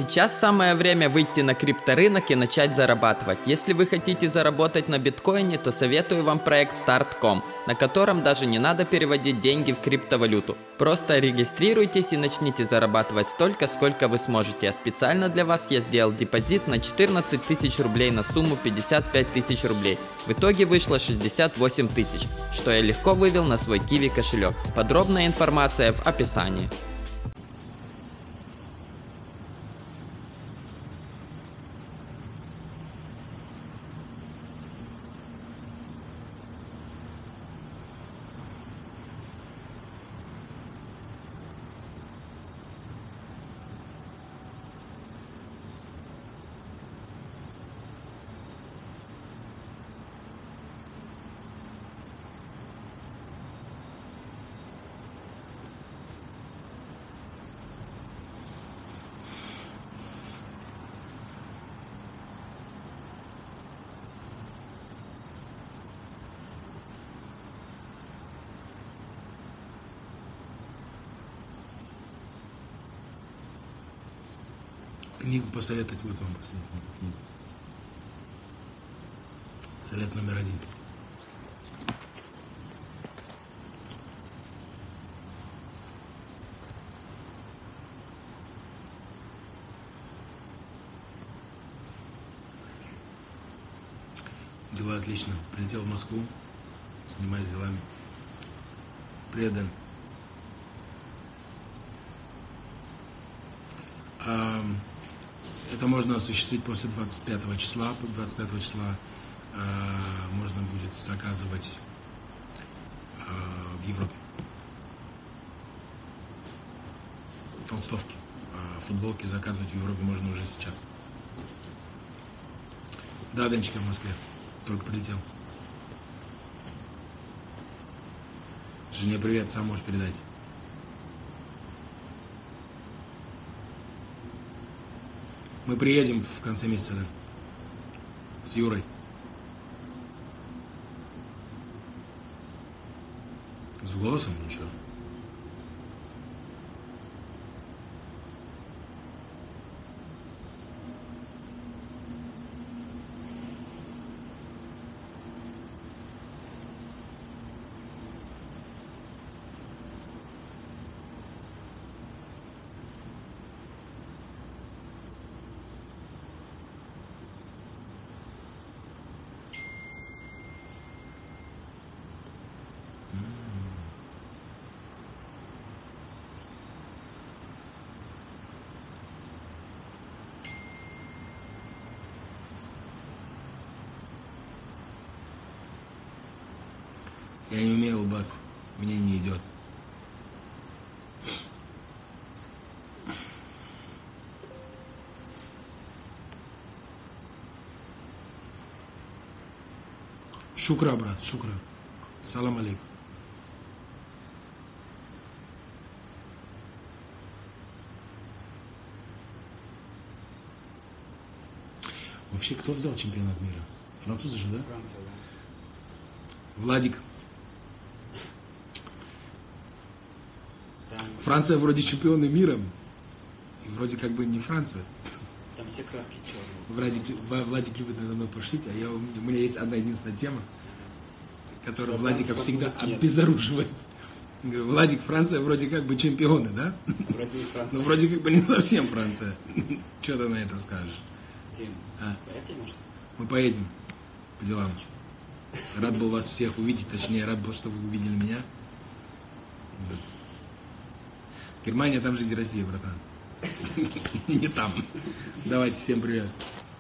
Сейчас самое время выйти на крипторынок и начать зарабатывать. Если вы хотите заработать на биткоине, то советую вам проект Start.com, на котором даже не надо переводить деньги в криптовалюту. Просто регистрируйтесь и начните зарабатывать столько, сколько вы сможете. А специально для вас я сделал депозит на 14 тысяч рублей на сумму 55 тысяч рублей. В итоге вышло 68 тысяч, что я легко вывел на свой Kiwi кошелек. Подробная информация в описании. Книгу посоветовать, вот вам посоветовать книгу. Совет номер 1. Дела отлично. Прилетел в Москву, занимаюсь делами. Привет, Дэн. Это можно осуществить после 25 числа. 25 числа можно будет заказывать в Европе толстовки. Футболки заказывать в Европе можно уже сейчас. Да, Денчик, в Москве. Только прилетел. Жене привет, сам можешь передать. Мы приедем в конце месяца, да? С Юрой. С голосом ничего. Я не умею улыбаться, мне не идет. Шукра, брат, шукра. Салам алейкум. Вообще, кто взял чемпионат мира? Французы же, да? Франция, да. Владик. Там, Франция вроде чемпионы мира, и вроде как бы не Франция. там все краски черные. Владик любит надо мной пошутить, а у меня есть одна единственная тема, которая Владика всегда обезоруживает. Я говорю, Владик, Франция вроде как бы чемпионы, да? Вроде и Франция. Но вроде как бы не совсем Франция. Что ты на это скажешь? Дим, А? поехали, может? Мы поедем по делам. Рад был вас всех увидеть, точнее, рад был, что вы увидели меня. Германия, там же и Россия, братан. Не там. Давайте, всем привет.